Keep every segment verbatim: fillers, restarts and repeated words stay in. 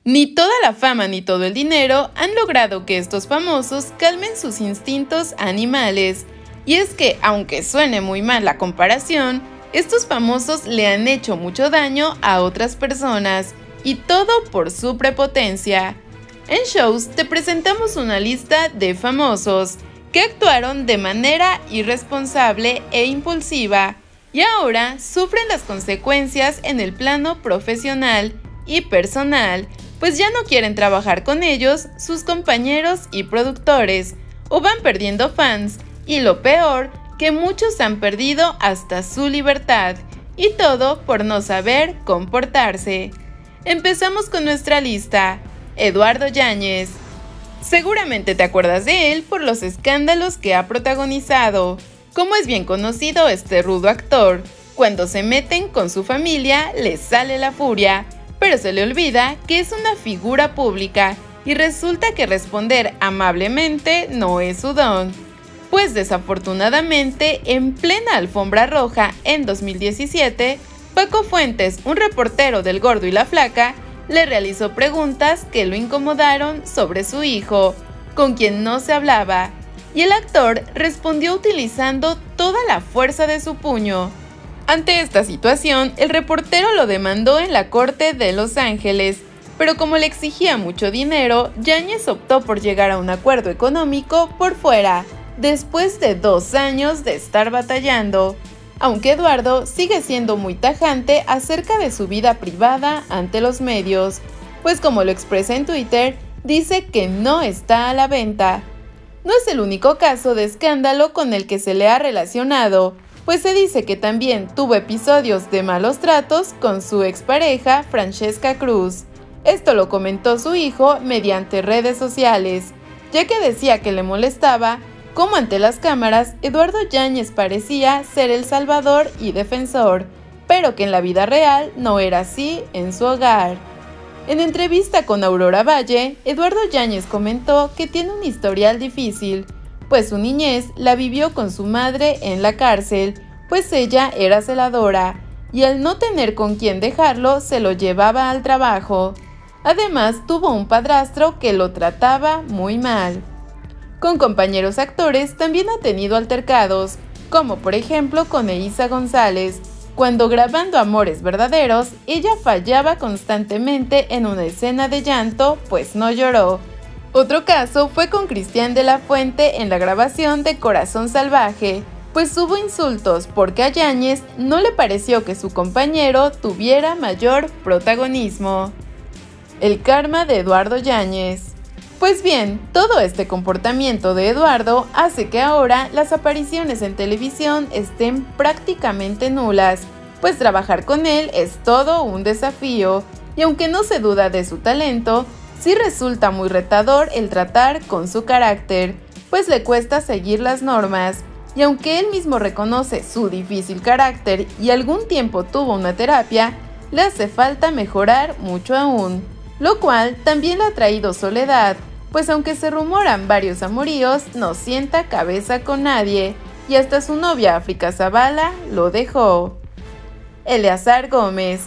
Ni toda la fama ni todo el dinero han logrado que estos famosos calmen sus instintos animales. Y es que, aunque suene muy mal la comparación, estos famosos le han hecho mucho daño a otras personas, y todo por su prepotencia. En Shows te presentamos una lista de famosos que actuaron de manera irresponsable e impulsiva, y ahora sufren las consecuencias en el plano profesional y personal, pues ya no quieren trabajar con ellos, sus compañeros y productores, o van perdiendo fans, y lo peor, que muchos han perdido hasta su libertad, y todo por no saber comportarse. Empezamos con nuestra lista. Eduardo Yáñez. Seguramente te acuerdas de él por los escándalos que ha protagonizado. Como es bien conocido este rudo actor, cuando se meten con su familia les sale la furia, pero se le olvida que es una figura pública y resulta que responder amablemente no es su don. Pues desafortunadamente, en plena alfombra roja en dos mil diecisiete, Paco Fuentes, un reportero del Gordo y la Flaca, le realizó preguntas que lo incomodaron sobre su hijo, con quien no se hablaba, y el actor respondió utilizando toda la fuerza de su puño. Ante esta situación, el reportero lo demandó en la corte de Los Ángeles, pero como le exigía mucho dinero, Yáñez optó por llegar a un acuerdo económico por fuera, después de dos años de estar batallando. Aunque Eduardo sigue siendo muy tajante acerca de su vida privada ante los medios, pues como lo expresa en Twitter, dice que no está a la venta. No es el único caso de escándalo con el que se le ha relacionado, pues se dice que también tuvo episodios de malos tratos con su expareja Francesca Cruz. Esto lo comentó su hijo mediante redes sociales, ya que decía que le molestaba cómo ante las cámaras Eduardo Yáñez parecía ser el salvador y defensor, pero que en la vida real no era así en su hogar. En entrevista con Aurora Valle, Eduardo Yáñez comentó que tiene un historial difícil, pues su niñez la vivió con su madre en la cárcel, pues ella era celadora, y al no tener con quién dejarlo se lo llevaba al trabajo. Además, tuvo un padrastro que lo trataba muy mal. Con compañeros actores también ha tenido altercados, como por ejemplo con Eiza González, cuando grabando Amores Verdaderos, ella fallaba constantemente en una escena de llanto, pues no lloró. Otro caso fue con Cristian de la Fuente en la grabación de Corazón Salvaje, pues hubo insultos porque a Yáñez no le pareció que su compañero tuviera mayor protagonismo. El karma de Eduardo Yáñez. Pues bien, todo este comportamiento de Eduardo hace que ahora las apariciones en televisión estén prácticamente nulas, pues trabajar con él es todo un desafío, y aunque no se duda de su talento, sí resulta muy retador el tratar con su carácter, pues le cuesta seguir las normas, y aunque él mismo reconoce su difícil carácter y algún tiempo tuvo una terapia, le hace falta mejorar mucho aún, lo cual también le ha traído soledad, pues aunque se rumoran varios amoríos, no sienta cabeza con nadie, y hasta su novia África Zavala lo dejó. Eleazar Gómez.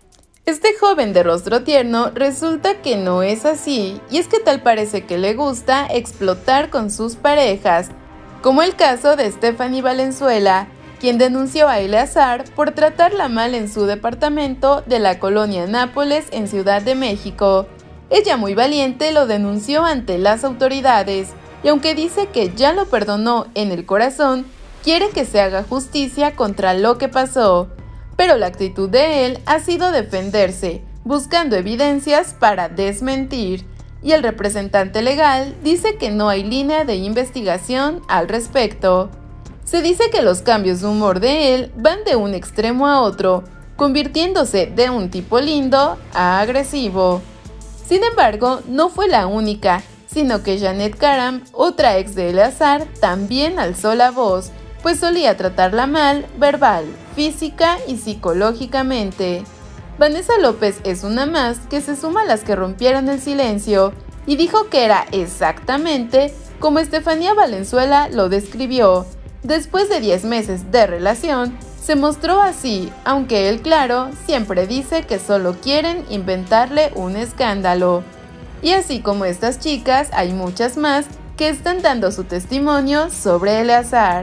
Este joven de rostro tierno resulta que no es así, y es que tal parece que le gusta explotar con sus parejas, como el caso de Stephanie Valenzuela, quien denunció a Eleazar por tratarla mal en su departamento de la colonia Nápoles en Ciudad de México. Ella, muy valiente, lo denunció ante las autoridades, y aunque dice que ya lo perdonó en el corazón, quiere que se haga justicia contra lo que pasó. Pero la actitud de él ha sido defenderse, buscando evidencias para desmentir, y el representante legal dice que no hay línea de investigación al respecto. Se dice que los cambios de humor de él van de un extremo a otro, convirtiéndose de un tipo lindo a agresivo. Sin embargo, no fue la única, sino que Janet Karam, otra ex de Eleazar, también alzó la voz, pues solía tratarla mal, verbal, física y psicológicamente. Vanessa López es una más que se suma a las que rompieron el silencio y dijo que era exactamente como Estefanía Valenzuela lo describió. Después de diez meses de relación, se mostró así, aunque él, claro, siempre dice que solo quieren inventarle un escándalo. Y así como estas chicas, hay muchas más que están dando su testimonio sobre Eleazar.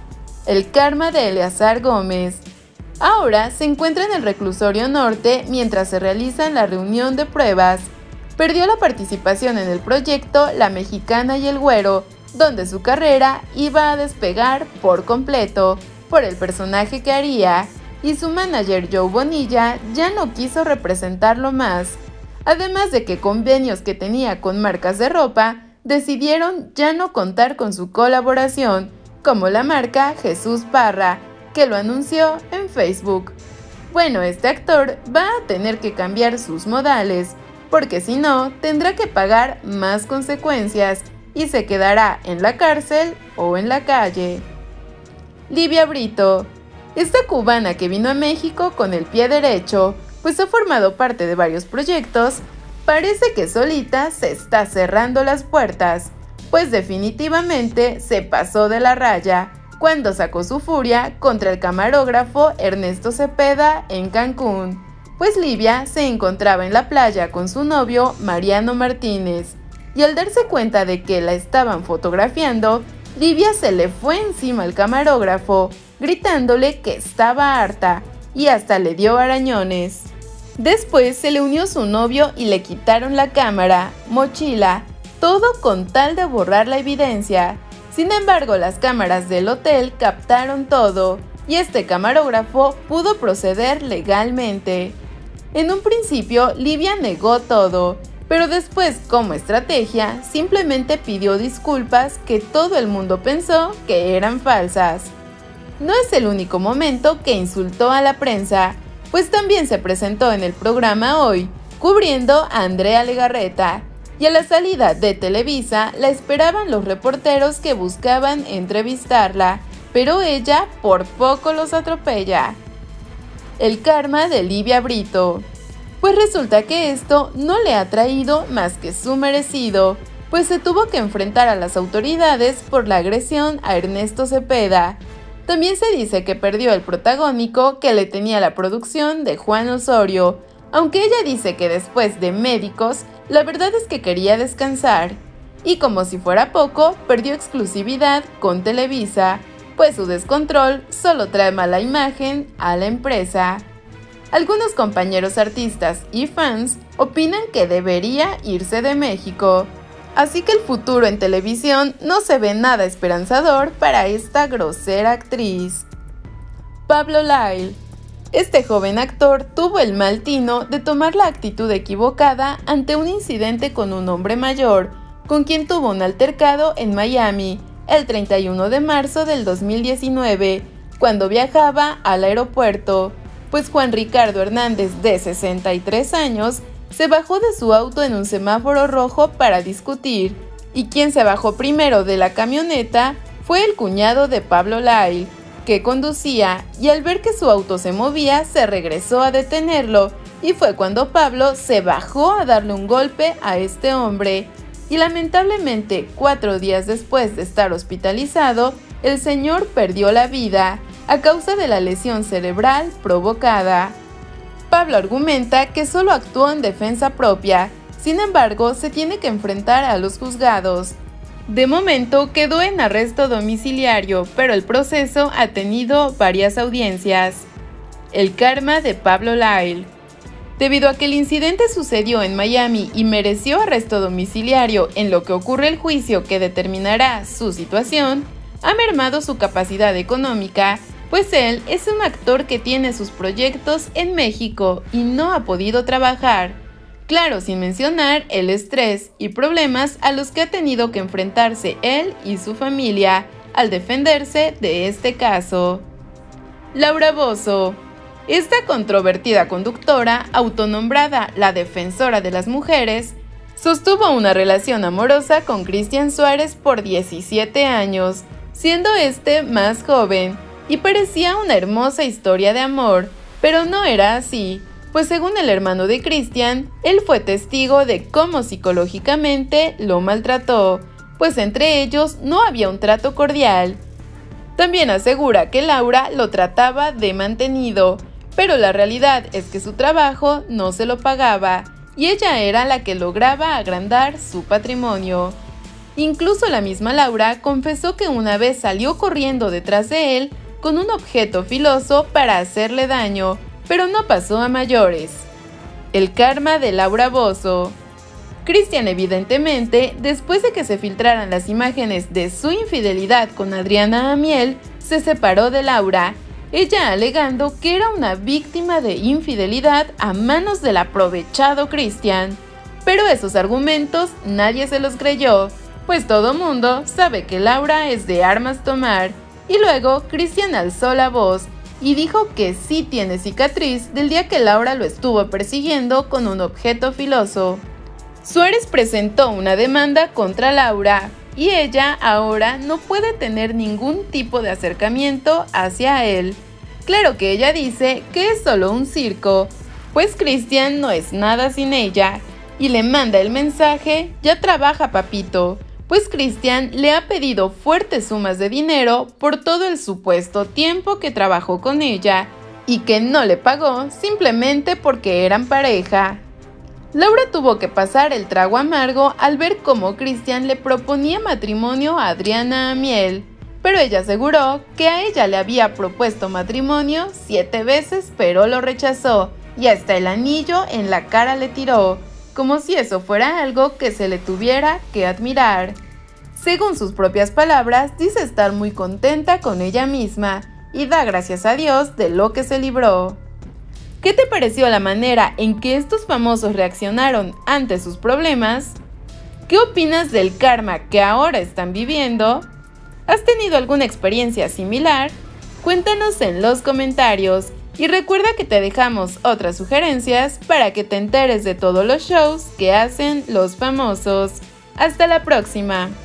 El karma de Eleazar Gómez. Ahora se encuentra en el reclusorio norte mientras se realiza la reunión de pruebas. Perdió la participación en el proyecto La Mexicana y el Güero, donde su carrera iba a despegar por completo por el personaje que haría, y su manager Joe Bonilla ya no quiso representarlo más. Además de que convenios que tenía con marcas de ropa decidieron ya no contar con su colaboración, como la marca Jesús Parra, que lo anunció en Facebook. Bueno, este actor va a tener que cambiar sus modales, porque si no, tendrá que pagar más consecuencias y se quedará en la cárcel o en la calle. Livia Brito. Esta cubana que vino a México con el pie derecho, pues ha formado parte de varios proyectos, parece que solita se está cerrando las puertas, pues definitivamente se pasó de la raya cuando sacó su furia contra el camarógrafo Ernesto Cepeda en Cancún, pues Livia se encontraba en la playa con su novio Mariano Martínez, y al darse cuenta de que la estaban fotografiando, Livia se le fue encima al camarógrafo, gritándole que estaba harta, y hasta le dio arañones. Después se le unió su novio y le quitaron la cámara, mochila, todo con tal de borrar la evidencia. Sin embargo, las cámaras del hotel captaron todo, y este camarógrafo pudo proceder legalmente. En un principio, Livia negó todo, pero después, como estrategia, simplemente pidió disculpas que todo el mundo pensó que eran falsas. No es el único momento que insultó a la prensa, pues también se presentó en el programa Hoy, cubriendo a Andrea Legarreta, y a la salida de Televisa la esperaban los reporteros que buscaban entrevistarla, pero ella por poco los atropella. El karma de Livia Brito. Pues resulta que esto no le ha traído más que su merecido, pues se tuvo que enfrentar a las autoridades por la agresión a Ernesto Cepeda. También se dice que perdió el protagónico que le tenía la producción de Juan Osorio, aunque ella dice que después de Médicos, la verdad es que quería descansar. Y como si fuera poco, perdió exclusividad con Televisa, pues su descontrol solo trae mala imagen a la empresa. Algunos compañeros artistas y fans opinan que debería irse de México, así que el futuro en televisión no se ve nada esperanzador para esta grosera actriz. Pablo Lyle. Este joven actor tuvo el mal tino de tomar la actitud equivocada ante un incidente con un hombre mayor, con quien tuvo un altercado en Miami el treinta y uno de marzo del dos mil diecinueve, cuando viajaba al aeropuerto, pues Juan Ricardo Hernández, de sesenta y tres años, se bajó de su auto en un semáforo rojo para discutir, y quien se bajó primero de la camioneta fue el cuñado de Pablo Lyle, que conducía, y al ver que su auto se movía, se regresó a detenerlo, y fue cuando Pablo se bajó a darle un golpe a este hombre, y lamentablemente, cuatro días después de estar hospitalizado, el señor perdió la vida a causa de la lesión cerebral provocada. Pablo argumenta que solo actuó en defensa propia, sin embargo, se tiene que enfrentar a los juzgados. De momento quedó en arresto domiciliario, pero el proceso ha tenido varias audiencias. El karma de Pablo Lyle. Debido a que el incidente sucedió en Miami y mereció arresto domiciliario en lo que ocurre el juicio que determinará su situación, ha mermado su capacidad económica, pues él es un actor que tiene sus proyectos en México y no ha podido trabajar. Claro, sin mencionar el estrés y problemas a los que ha tenido que enfrentarse él y su familia al defenderse de este caso. Laura Bozzo. Esta controvertida conductora, autonombrada la defensora de las mujeres, sostuvo una relación amorosa con Cristian Suárez por diecisiete años, siendo este más joven, y parecía una hermosa historia de amor, pero no era así, pues según el hermano de Cristian, él fue testigo de cómo psicológicamente lo maltrató, pues entre ellos no había un trato cordial. También asegura que Laura lo trataba de mantenido, pero la realidad es que su trabajo no se lo pagaba y ella era la que lograba agrandar su patrimonio. Incluso la misma Laura confesó que una vez salió corriendo detrás de él con un objeto filoso para hacerle daño, pero no pasó a mayores. El karma de Laura Bozzo. Christian, evidentemente, después de que se filtraran las imágenes de su infidelidad con Adriana Amiel, se separó de Laura, ella alegando que era una víctima de infidelidad a manos del aprovechado Christian. Pero esos argumentos nadie se los creyó, pues todo mundo sabe que Laura es de armas tomar, y luego Christian alzó la voz y dijo que sí tiene cicatriz del día que Laura lo estuvo persiguiendo con un objeto filoso. Suárez presentó una demanda contra Laura y ella ahora no puede tener ningún tipo de acercamiento hacia él. Claro que ella dice que es solo un circo, pues Christian no es nada sin ella, y le manda el mensaje: ya trabaja, papito, pues Christian le ha pedido fuertes sumas de dinero por todo el supuesto tiempo que trabajó con ella y que no le pagó simplemente porque eran pareja. Laura tuvo que pasar el trago amargo al ver cómo Christian le proponía matrimonio a Adriana Amiel, pero ella aseguró que a ella le había propuesto matrimonio siete veces, pero lo rechazó y hasta el anillo en la cara le tiró, como si eso fuera algo que se le tuviera que admirar. Según sus propias palabras, dice estar muy contenta con ella misma y da gracias a Dios de lo que se libró. ¿Qué te pareció la manera en que estos famosos reaccionaron ante sus problemas? ¿Qué opinas del karma que ahora están viviendo? ¿Has tenido alguna experiencia similar? Cuéntanos en los comentarios y recuerda que te dejamos otras sugerencias para que te enteres de todos los shows que hacen los famosos. ¡Hasta la próxima!